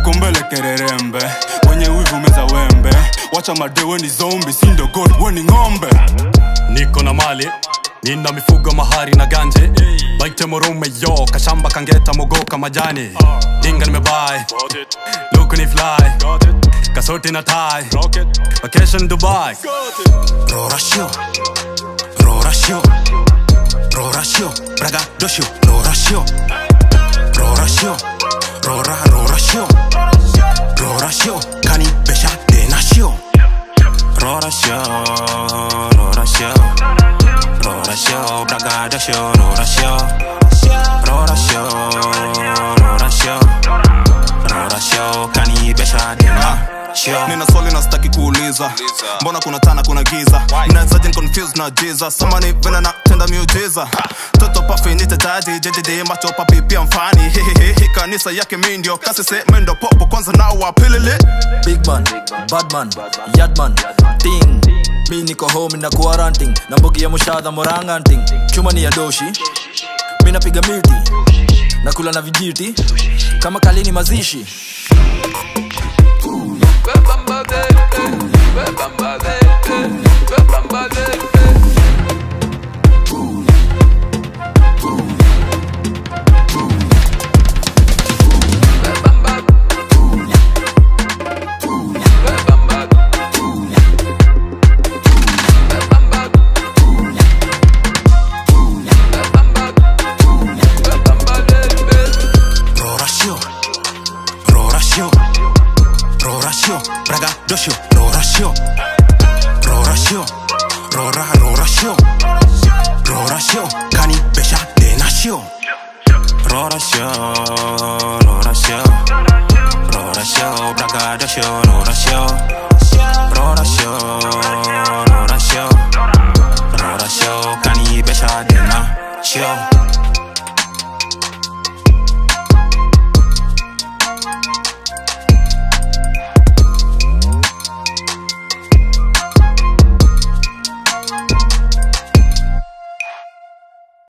Uko mbele kererembe, wenye wivu meza wembe. Wacha madewe ni zombi, sindo god, weni ngombe. Niko na mali, nina mifugo mahari na ganje. Baite morume yo, kashamba kangeta mogoka majani. Dinga nimebuy, luku ni fly, kasoti na tie, vacation Dubai. Rorashio, Rorashio, Rorashio, Braga dosho, Rorashio, Rorashio, Rorashio, Rorashio, Kani besha denashio. Rorashio, Rorashio, Rorashio, Braga dosho, Rorashio, Rorashio, Rorashio, Rorashio, Kani besha denashio. Nina swali na sitaki kuuliza, mbona kuna tana kuna giza? Mnazaje confused na Jesus, sama ni vena na tenda miujiza. Toto pafi nita daddy, JJD macho papi pia mfani. Hehehe, kanisa yake mindio, kasi se mendo popo kwanza na wapilili. Big man, bad man, yad man, ting. Mi niko home na quarantine, na mbogi ya mushadha moranganting. Chuma ni ya doshi, mi napiga miti, nakula na vijiti, kama kalini mazishi. Rorashio, Braga dosho, Rorashio, Rorashio, Rorashio, Rorashio, Kani besha denashio. Rorashio, Rorashio, Rorashio, Braga dosho, Rorashio, Rorashio, Rorashio, Rorashio, Kani besha denashio.